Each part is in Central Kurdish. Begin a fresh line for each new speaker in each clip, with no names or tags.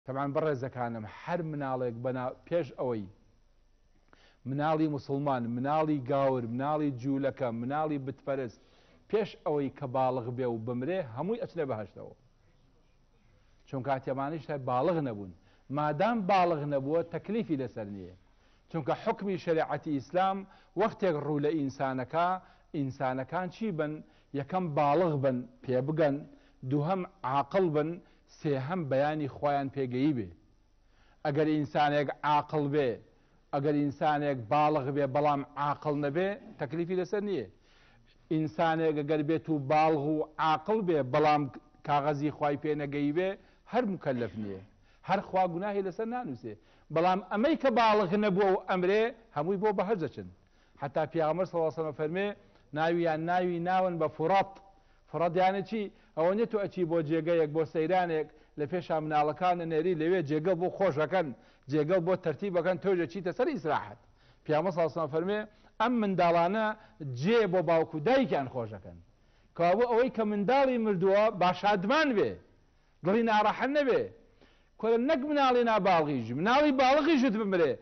طبعا بەڕێزەکانم هەر مناڵێک پێش ئەوەی مناڵی مسلمان، مناڵی گاور، مناڵی جوولەکە، مناڵی بتپەرست پێش ئەوەی کە باڵغ بێ و بمرێ هەمووی ئەچنە بەهەشتەوە، چونکە ئاتێمانیش باڵغ نەبوون. مادام باڵغ نەبووە تەکلیفی لەسەر نییە، چونکە حکمی شریعەتی ئیسلام وەختێک ڕوو لە ئینسانەکان چی بن؟ یەکەم باڵغ بن پێ بگەن، دووهەم عاقڵ بن، سێهەم بەیانی خۆیان پێگەیی بێ. ئەگەر ئینسانێک عاقڵ بێ، ئەگەر ئینسانێک باڵغ بێ بەڵام عاقڵ نەبێ تەکلیفی لەسەر نییە. ئینسانێک ئەگەر بێت و باڵغ و عاقڵ بێ بەڵام کاغەزی خوای پێ نەگەیی بێ هەر مکەلەف نییە، هەر خوا گوناهی لەسەر نانووسێ. بەڵام ئەمەی کە باڵغ نەبووە و ئەمرێ هەمووی بۆ بەهەشت دەچن. حتا پێغەمبەر صلی الله علیه و سلم فەرمێ ناویان ناوی ناون بە فورات. فورات یانە چی؟ ئەوە نیە تۆ ئەچی بۆ جێگەیەک بۆ سەیرانێک لە پێشا مناڵەکانە نێری لەوێ جێگەڵ بۆ خۆشەکەن، جێگەڵ بۆ تەرتیبەکەن، تۆجە چیتە سەر ئیسراحەت. پێغەمبەر صلی الله علیه و سلم فەرمێ ئەم منداڵانە جێ بۆ باوک و دایکیان خۆشەکەن، کەوابوو ئەوەی کە منداڵی مردووە باشادمان بێ، دڵی ناڕەحەت نەبێ. کۆلە نەک مناڵی ناباڵغیش، مناڵی باڵغیشت بمرێ،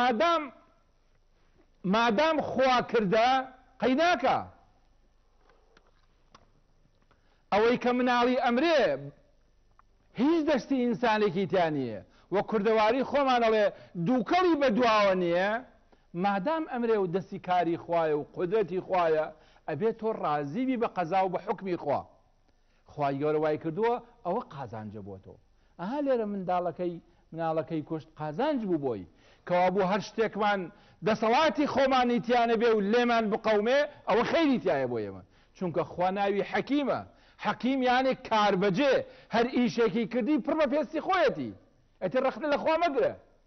مادام خوا کردە قەیناکە. ئەوەی کە مناڵی ئەمرێ هیچ دەستی ئینسانێکی تیا نییە، وە کوردەواری خۆمانەڵێ دووکەڵی بە دواوە نییە. مادام ئەمرێ و دەستی کاری خوایە و قودرەتی خوایە، ئەبێت تۆ ڕازیبی بە قەزا و بە حکمی خوا. خوای گەورە وای کردووە ئەوە قازانجە بۆ تۆ. ئەها لێرە مناڵەکەی کوشت قازانج بوو بۆی، کەوا بوو هەر شتێکمان دەسەڵاتی خۆمانی تیانە بێ و لێمان بقەومێ ئەوە خەیری تایە بۆ ئێمە، چونکە خوا ناوی حەکیمە. حەکیم یانێ کاربەجێ، هەر ئیشێکی کردی پڕ بە پێستی خۆیەتی، ئەتی ڕەخنە لە خوا مەگرە.